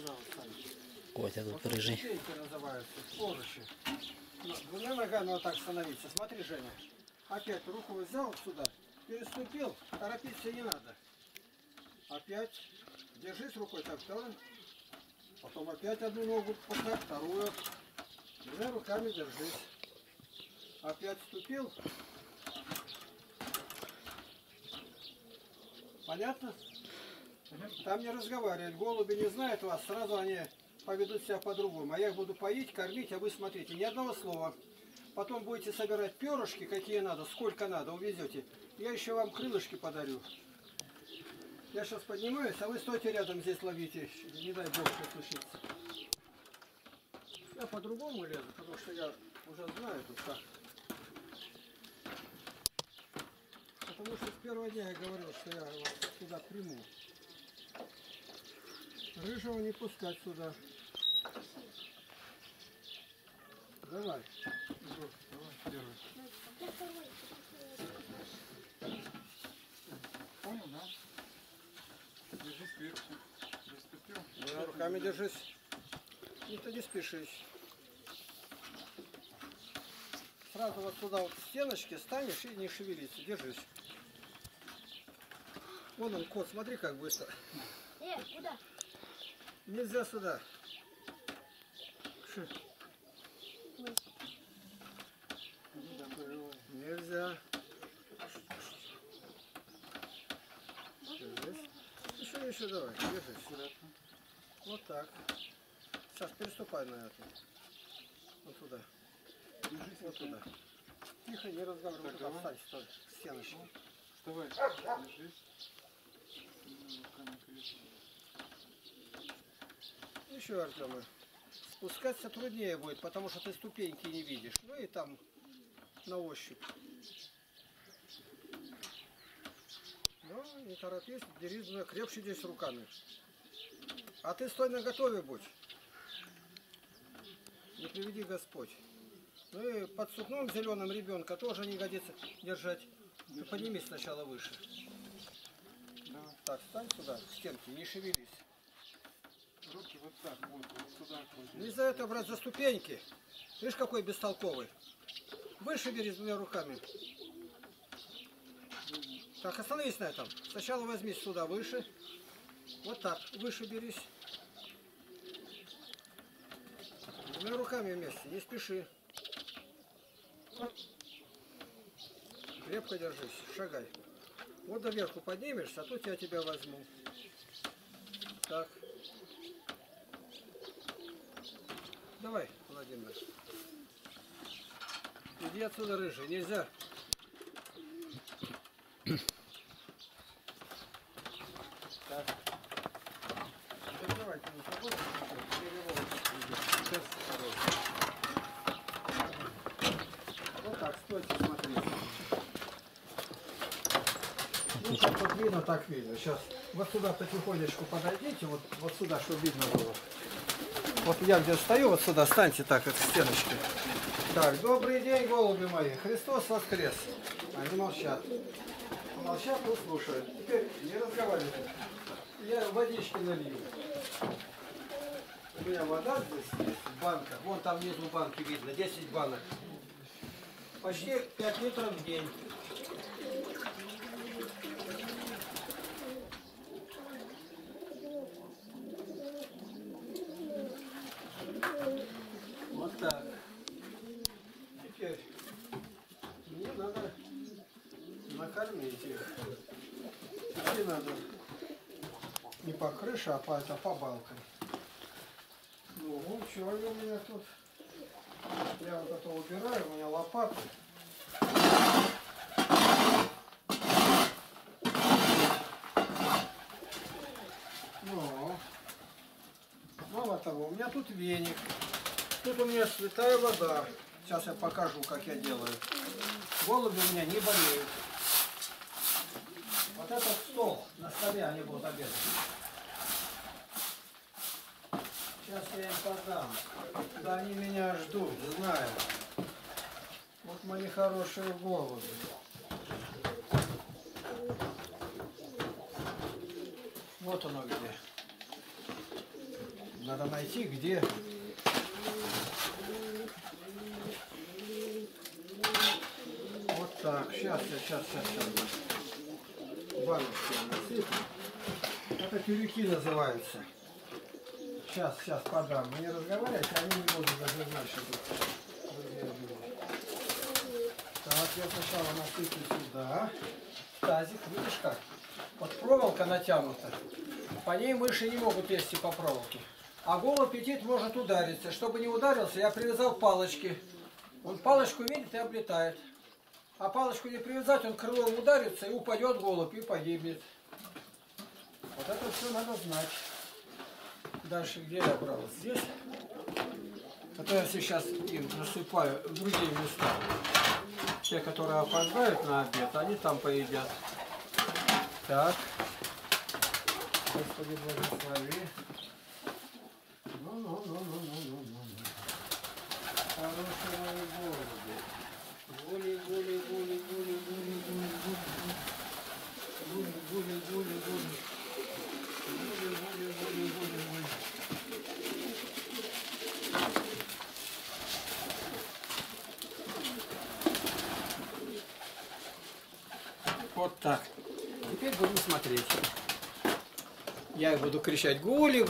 сюда вот ставить. Котя тут Вот рыжий. ступеньки называются, поручи. Двумя ногами вот так становиться. Смотри, Женя. Опять руку взял сюда, переступил, торопиться не надо. Опять держись рукой так, второй. Потом опять одну ногу поставь, вторую. Двумя руками держись. Опять вступил. Понятно? Там не разговаривать. Голуби не знают вас, сразу они поведут себя по-другому. А я их буду поить, кормить, а вы смотрите, ни одного слова. Потом будете собирать перышки, какие надо, сколько надо, увезете. Я еще вам крылышки подарю. Я сейчас поднимаюсь, а вы стойте рядом здесь, ловите. Не дай бог, что случится. Я по-другому лезу, потому что я уже знаю тут как. Потому что с первого дня я говорил, что я его сюда приму. Рыжего не пускать сюда. Давай. Давай, первый. Понял, да? Держись кверху. Приступил. Да, руками держись. И ты не спешишь. Сразу вот сюда вот к стеночке станешь и не шевелиться. Держись. Вон он, кот, смотри, как быстро. Куда? Нельзя сюда. Нельзя. Держись. Еще давай. Держись. Вот так. Сейчас переступай на эту. Вот туда. Держись вот туда. Тихо, не разговаривай. Вот туда встань, стой. Стеночку. Вставай. Держись. Руками кверху. Еще, Артема. Спускаться труднее будет, потому что ты ступеньки не видишь. Ну и там на ощупь. Ну, не торопись, держись, крепче здесь руками. А ты стой на готове будь. Не приведи Господь. Ну и под сукном зеленым ребенка тоже не годится держать. Ты поднимись сначала выше. Давай. Так, встань сюда, к стенке, не шевелись. Руки вот так, вот сюда. Нельзя это брать за ступеньки. Видишь, какой бестолковый. Выше бери с двумя руками. Так, остановись на этом. Сначала возьми сюда выше. Вот так, выше берись. Двумя руками вместе, не спеши. Крепко держись, шагай. Вот доверху поднимешься, а тут я тебя возьму. Так. Давай, Владимир. Иди отсюда, рыжий, нельзя. Так. Давайте не свободно. Сейчас. Вот так, стойте, смотрите. Ну, как вот видно, так видно. Сейчас вот сюда потихонечку подойдите, вот сюда, чтобы видно было. Вот я где стою, вот сюда, станьте так, как к стеночке. Так, добрый день, голуби мои. Христос воскрес. Они молчат. Молчат, ну слушают. Теперь не разговаривайте. Я водички налью. У меня вода здесь есть в банках. Вон там внизу банки видно, 10 банок. Почти 5 литров в день. Вот так. Теперь мне надо накормить их. Идти надо не по крыше, а по балкам. Ну, что у меня тут? Я вот это убираю, у меня лопаты. Ну, мало того, у меня тут веник. Тут у меня святая вода. Сейчас я покажу, как я делаю. Голуби у меня не болеют. Вот этот стол, на столе они будут обедать. Сейчас я им подам. Да они меня ждут, знаю. Вот мои хорошие голуби. Вот оно где. Надо найти, где. Вот так. Сейчас. Баночки насыпем. Это тюрюки называются. Сейчас подам. Вы не разговаривайте, они не будут даже знать, что тут. Так, я сначала насыплю сюда. Тазик, видишь как? Вот проволока натянута. По ней мыши не могут лезть по проволоке. А голубь летит, может удариться. Чтобы не ударился, я привязал палочки. Он палочку видит и облетает. А палочку не привязать, он крылом ударится и упадет голубь и погибнет. Вот это все надо знать. Дальше где я брал? Здесь. Это я сейчас им насыпаю в другие места. Те, которые опоздают на обед, они там поедят. Так. Господи, благослови. Ну. Хорошие мои голуби. Гули. Вот так. Теперь будем смотреть. Я буду кричать гули.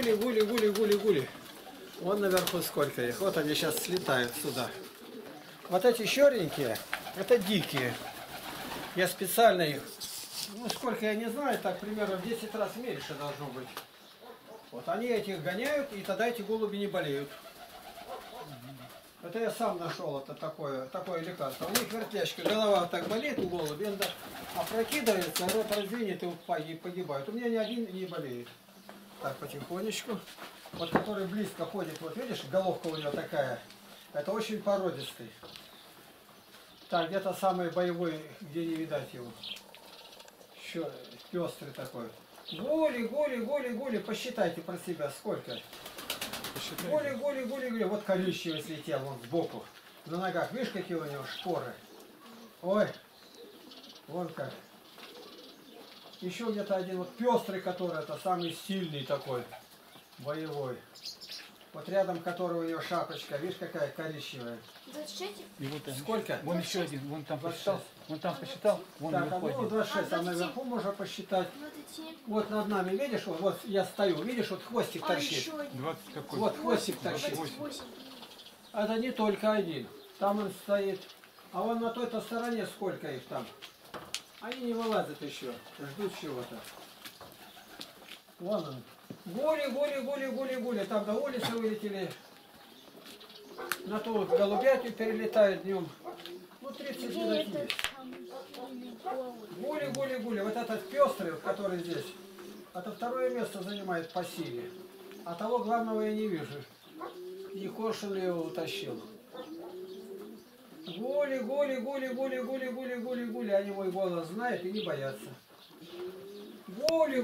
Вон наверху сколько их. Вот они сейчас слетают сюда. Вот эти черненькие, это дикие. Я специально их, ну сколько я не знаю, так примерно в 10 раз меньше должно быть. Вот они этих гоняют, и тогда эти голуби не болеют. Это я сам нашел, это такое лекарство. У них вертяшка, голова вот так болит у голубя, он опрокидывается, рот раздвинет и погибает. У меня ни один не болеет. Так, потихонечку. Вот который близко ходит, вот видишь, головка у него такая. Это очень породистый. Так, где-то самый боевой, где не видать его. Еще пестрый такой. Гули. Посчитайте про себя, сколько. Гули. Вот колючий слетел, вон сбоку. На ногах, видишь, какие у него шпоры. Ой, вон как. Еще где-то один вот пестрый, который это самый сильный такой, боевой. Вот рядом которого у него шапочка, видишь, какая коричневая. 26? И вот Сколько? Вон еще один, вон там 26. посчитал. Вон там посчитал, вон Так, наверху ну один. 26, там наверху можно посчитать. 27. Вот над нами, видишь, вот я стою, видишь, вот хвостик торчит. Еще один. 20 какой? Вот хвостик торчит. 28. Это не только один. Там он стоит. А вон на той-то стороне сколько их там. Они не вылазят еще. Ждут чего-то. Вон он. Гули. Там на улице вылетели. На ту вот голубятню перелетают днем. Ну, 30 Где минут этот есть. самый голубь? Гули. Вот этот пестрый, который здесь, это второе место занимает по силе. А того главного я не вижу. И Коршун его утащил. Гули. Они мой голос знают и не боятся. Гули.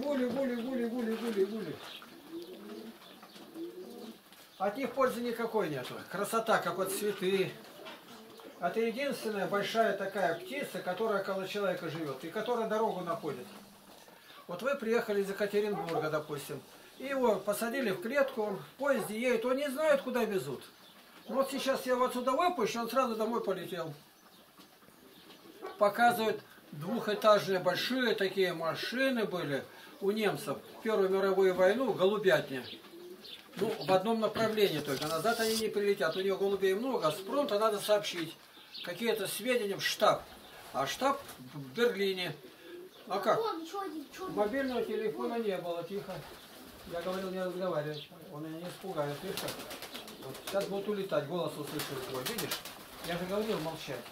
От них пользы никакой нету. Красота, как вот цветы. Это единственная большая такая птица, которая около человека живет и которая дорогу находит. Вот вы приехали из Екатеринбурга, допустим, и его посадили в клетку, он в поезде едет, он не знает, куда везут. Вот сейчас я его отсюда выпущу, он сразу домой полетел. Показывают, двухэтажные большие такие машины были у немцев в Первую мировую войну, голубятня. Ну, в одном направлении только, назад они не прилетят, у него голубей много, а с фронта надо сообщить какие-то сведения в штаб. А штаб в Берлине. А как? Вон, еще один. Мобильного телефона не было, тихо. Я говорил не разговаривать, он меня не испугает, видишь как? Вот сейчас будут улетать, голос услышал свой, видишь? Я же говорил молчать.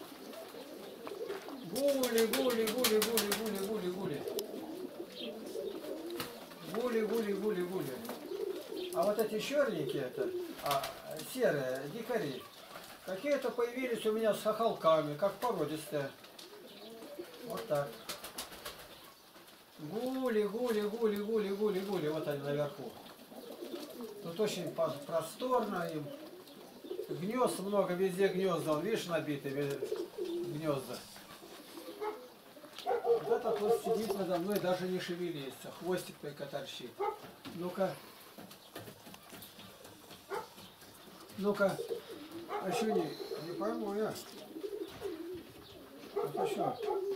Гули. А вот эти черненькие, это, серые, дикари, какие-то появились у меня с хохолками, как породистые. Вот так. Гули. Вот они наверху. Тут очень просторно им. Гнезд много, везде гнезда. Видишь, набиты гнезда. Вот этот вот сидит надо мной, даже не шевелится. Хвостик только торчит. Ну-ка. Ну-ка. А еще не пойму я. Это что?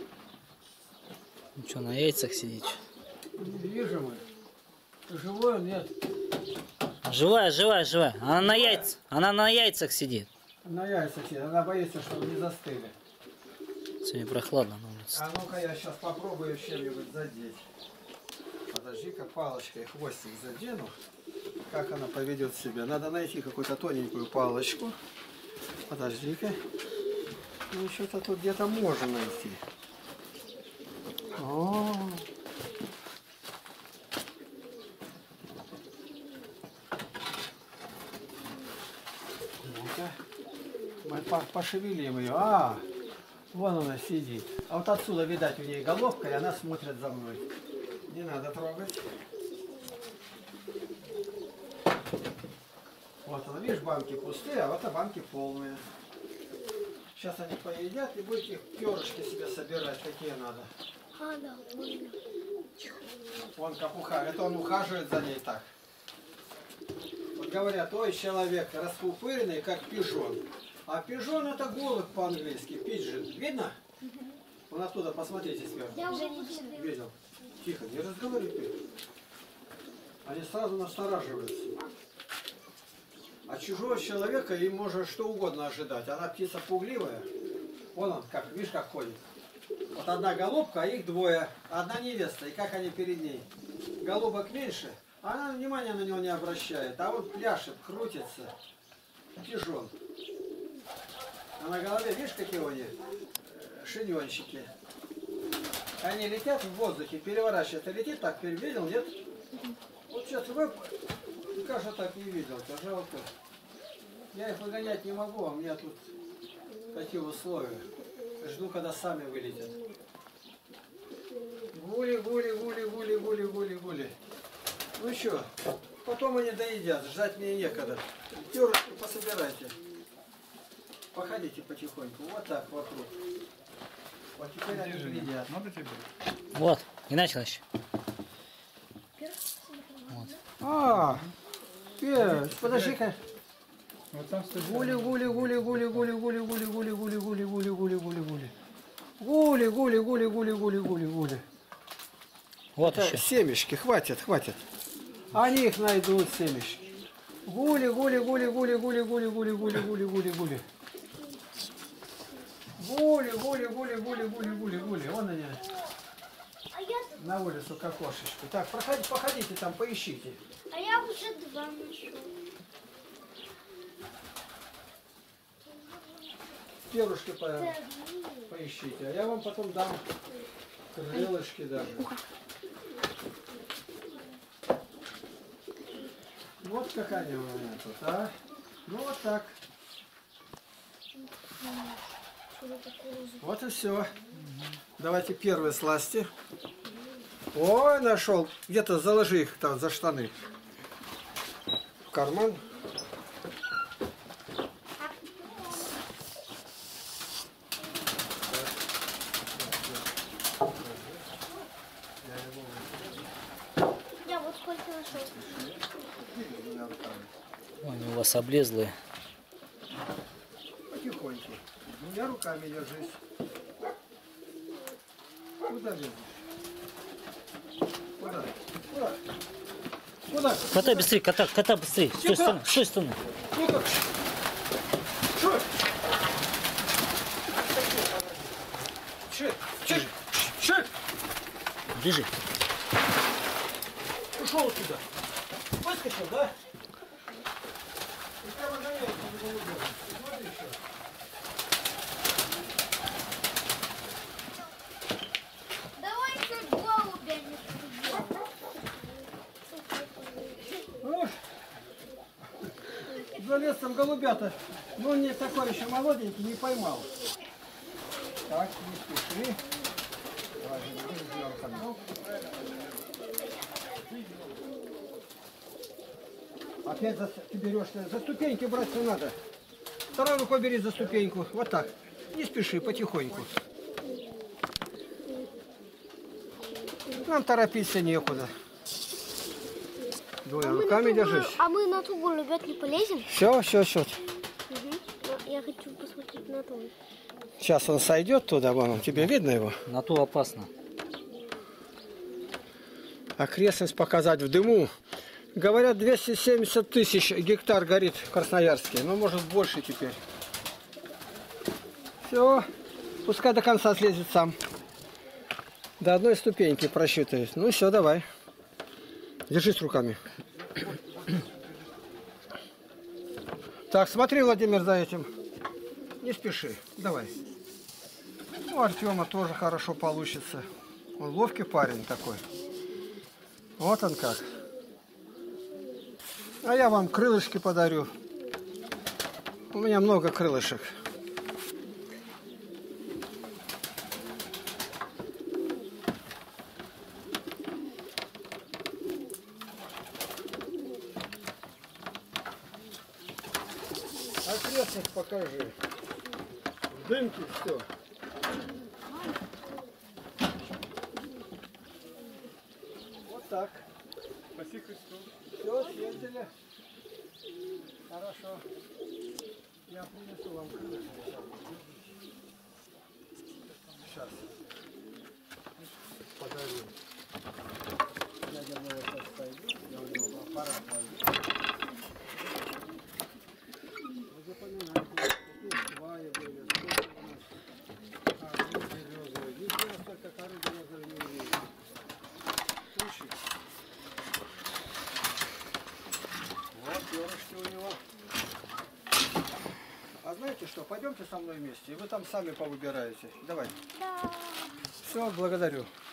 Ну что, на яйцах сидит? Не вижу мы. Живой он, нет? Живая, живая, живая. Она на яйцах сидит. На яйцах сидит. Она боится, чтобы не застыли. Сегодня прохладно на улице. А ну-ка я сейчас попробую чем-нибудь задеть. Подожди-ка, палочкой хвостик задену. Как она поведет себя. Надо найти какую-то тоненькую палочку. Подожди-ка. Ну, что-то тут где-то можно найти. О. Ну-ка. Мы пошевелим ее. А, вон она сидит. А вот отсюда, видать, у нее головка, и она смотрит за мной. Не надо трогать. Вот она, видишь, банки пустые, а вот а банки полные. Сейчас они поедят и будете перышки себе собирать, какие надо. А, да, можно. Вон как ухаживает, это он ухаживает за ней так. Вот говорят, ой, человек распупыренный, как пижон. А пижон это голубь по-английски, пиджин. Видно? Вон оттуда, посмотрите сверху. Я уже не Видел. Тихо, не разговаривай ты. Они сразу настораживаются. А чужого человека им можно что угодно ожидать. Она птица пугливая. Вон он, как, видишь, как ходит. Вот одна голубка, а их двое. Одна невеста. И как они перед ней. Голубок меньше, а она внимания на него не обращает. А он пляшет, крутится. Пижон. А на голове, видишь, какие у них шиньончики. Они летят в воздухе, переворачиваются. Летит так, видел, нет? Вот сейчас вы, кажется, так не видел, жалко. Я их выгонять не могу, а у меня тут такие условия. Жду, когда сами вылетят. Гули, гули, гули, гули, гули, гули, гули. Ну что, потом они доедят, ждать мне некогда. Перышки пособирайте. Походите потихоньку, вот так вокруг. Вот теперь они едят. Надо тебе? Вот, и началось. Вот. А, подожди-ка. Вот там стоит. Гули, гули, гули, гули, гули, гули, гули, гули, гули, гули, гули, гули, гули, гули. Гули, гули, гули, гули, гули, гули, гули. Вот Это еще. семечки, хватит, хватит. Они их найдут, семечки. Гули, гули, гули, гули, гули, гули, гули, гули, гули, гули, гули. Гули, гули, гули, гули, гули, гули, гули. Вон они. На улицу к окошечку. Так, проходите, походите там, поищите. А я уже два нашел. Перышки поищите. А я вам потом дам крылышки даже. Вот как они у меня тут, а? Ну вот так. Вот и все. Давайте первые сласти. Ой, нашел. Где-то заложи их там за штаны. В карман. Я вот сколько нашел. Они у вас облезлые. Потихоньку. Двумя руками держись. Куда лезешь? Куда? Куда? Куда? Кота быстрее, кота быстрее. С той стороны, с той стороны. Ну-ка. Что? Чик, чик, чик. Бежи. Ушел сюда. Выскочил, да? И прямо на яйца не было. Смотри еще. Давай чуть голубя не Уж. Залез там голубята. Ну, он не такой еще молоденький, не поймал. Так, не спеши. Давай, ну. Опять ты берешь, за ступеньки браться надо. Второй рукой бери за ступеньку. Вот так. Не спеши, потихоньку. Нам торопиться некуда. Двумя руками держись. А мы на ту голубят не полезем? Все. Я хочу посмотреть на ту. Сейчас он сойдет туда, вон, тебе видно его? На ту опасно. Окрестность показать в дыму. Говорят, 270 тысяч гектар горит в Красноярске. Ну, может, больше теперь. Все. Пускай до конца слезет сам. До одной ступеньки просчитывает. Ну, все, давай. Держись руками. Так, смотри, Владимир, за этим. Не спеши. Давай. У Артема тоже хорошо получится. Он ловкий парень такой. Вот он как. А я вам крылышки подарю. У меня много крылышек. Окрестность покажи. Дымки, все. Вот так. Спаси Христу. Все, съездили. Хорошо. Я принесу вам крылышки. Сейчас. Подарю. Дядя Вова сейчас пойдет. Я у него аппарат возьму. Вы запоминайте, какие сваи были, сколько у нас коры березовые. Везде столько коры березовой не увидели. Слушай. Вот перышки у него. А знаете что, пойдемте со мной вместе, и вы там сами повыбираете. Давай. Да. Все, благодарю.